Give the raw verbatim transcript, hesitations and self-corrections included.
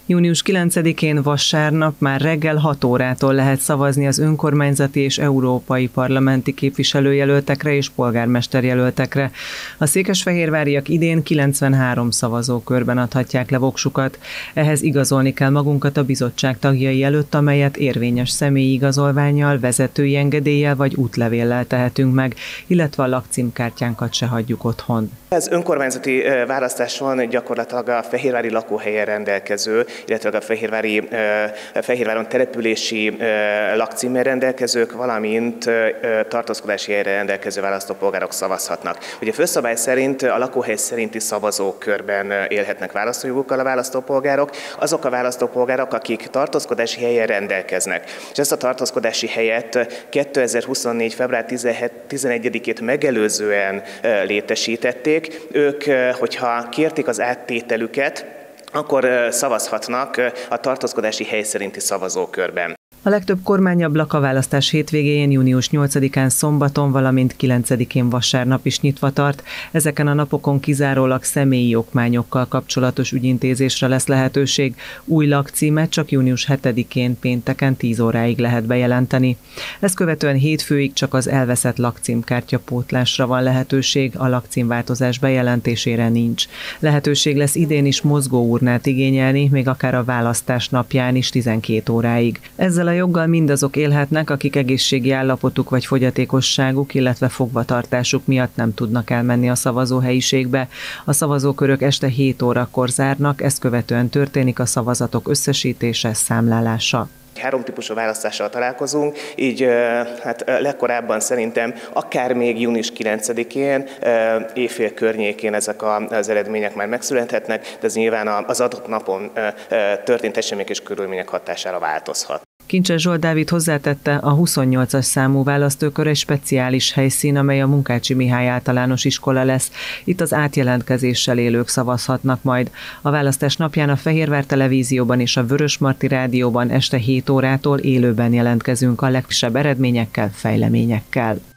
június kilencedikén vasárnap már reggel hat órától lehet szavazni az önkormányzati és európai parlamenti képviselőjelöltekre és polgármesterjelöltekre. A székesfehérváriak idén kilencvenhárom szavazókörben adhatják le voksukat. Ehhez igazolni kell magunkat a bizottság tagjai előtt, amelyet érvényes személyi igazolvánnyal, vezetői engedéllyel vagy útlevéllel tehetünk meg, illetve a lakcímkártyánkat se hagyjuk otthon. Ez önkormányzati választáson gyakorlatilag a fehérvári lakóhelyen rendelkező, illetve a Fehérvári, Fehérváron települési lakcímmel rendelkezők, valamint tartózkodási helyre rendelkező választópolgárok szavazhatnak. Ugye főszabály szerint a lakóhely szerinti szavazókörben élhetnek választójogukkal a választópolgárok, azok a választópolgárok, akik tartózkodási helyen rendelkeznek. És ezt a tartózkodási helyet kétezer-huszonnégy. február tizenegyedikét megelőzően létesítették. Ők, hogyha kérték az áttételüket, akkor szavazhatnak a tartózkodási hely szerinti szavazókörben. A legtöbb kormányablak a választás hétvégén, június nyolcadikán szombaton, valamint kilencedikén vasárnap is nyitva tart. Ezeken a napokon kizárólag személyi okmányokkal kapcsolatos ügyintézésre lesz lehetőség. Új lakcímet csak június hetedikén pénteken tíz óráig lehet bejelenteni. Ezt követően hétfőig csak az elveszett lakcímkártya pótlásra van lehetőség, a lakcímváltozás bejelentésére nincs. Lehetőség lesz idén is mozgóurnát igényelni, még akár a választás napján is tizenkét óráig. Ezzel a joggal mindazok élhetnek, akik egészségi állapotuk vagy fogyatékosságuk, illetve fogvatartásuk miatt nem tudnak elmenni a szavazóhelyiségbe. A szavazókörök este hét órakor zárnak, ezt követően történik a szavazatok összesítése, számlálása. Három típusú választással találkozunk, így hát legkorábban szerintem akár még június kilencedikén, éjfél környékén ezek az eredmények már megszülethetnek, de ez nyilván az adott napon történt események és körülmények hatására változhat. Kincses Zsolt Dávid hozzátette, a huszonnyolcas számú választókör egy speciális helyszín, amely a Munkácsi Mihály Általános Iskola lesz. Itt az átjelentkezéssel élők szavazhatnak majd. A választás napján a Fehérvár Televízióban és a Vörösmarty Rádióban este hét órától élőben jelentkezünk a legfrissebb eredményekkel, fejleményekkel.